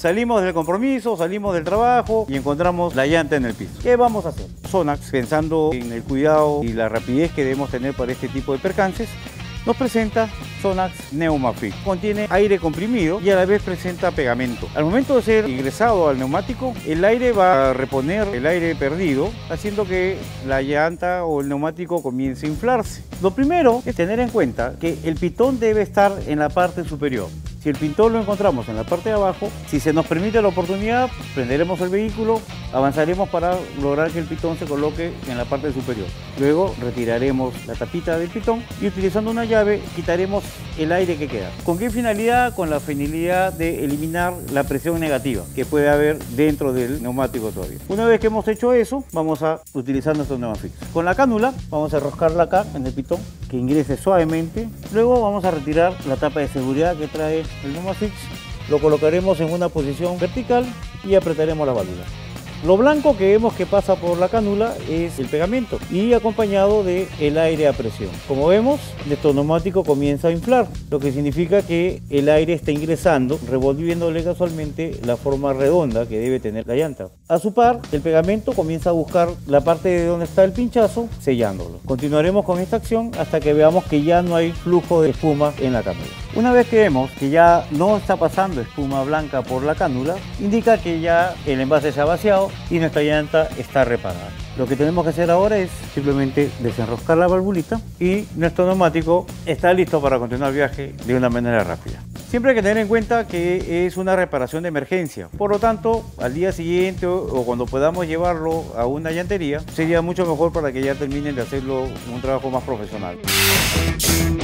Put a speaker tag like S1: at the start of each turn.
S1: Salimos del compromiso, salimos del trabajo y encontramos la llanta en el piso. ¿Qué vamos a hacer? Sonax, pensando en el cuidado y la rapidez que debemos tener para este tipo de percances, nos presenta Sonax NeumaFix. Contiene aire comprimido y a la vez presenta pegamento. Al momento de ser ingresado al neumático, el aire va a reponer el aire perdido, haciendo que la llanta o el neumático comience a inflarse. Lo primero es tener en cuenta que el pitón debe estar en la parte superior. Si el pitón lo encontramos en la parte de abajo, si se nos permite la oportunidad, prenderemos el vehículo, avanzaremos para lograr que el pitón se coloque en la parte superior. Luego retiraremos la tapita del pitón y utilizando una llave quitaremos el aire que queda. ¿Con qué finalidad? Con la finalidad de eliminar la presión negativa que puede haber dentro del neumático todavía. Una vez que hemos hecho eso, vamos a utilizar nuestro NeumaFix. Con la cánula vamos a enroscarla acá en el pitón, que ingrese suavemente. Luego vamos a retirar la tapa de seguridad que trae el NeumaFix, lo colocaremos en una posición vertical y apretaremos la válvula. Lo blanco que vemos que pasa por la cánula es el pegamento y acompañado de el aire a presión. Como vemos, nuestro neumático comienza a inflar, lo que significa que el aire está ingresando, revolviéndole casualmente la forma redonda que debe tener la llanta. A su par, el pegamento comienza a buscar la parte de donde está el pinchazo, sellándolo. Continuaremos con esta acción hasta que veamos que ya no hay flujo de espuma en la cánula. Una vez que vemos que ya no está pasando espuma blanca por la cánula, indica que ya el envase se ha vaciado y nuestra llanta está reparada. Lo que tenemos que hacer ahora es simplemente desenroscar la valvulita y nuestro neumático está listo para continuar el viaje de una manera rápida. Siempre hay que tener en cuenta que es una reparación de emergencia, por lo tanto al día siguiente o cuando podamos llevarlo a una llantería sería mucho mejor para que ya terminen de hacerlo un trabajo más profesional.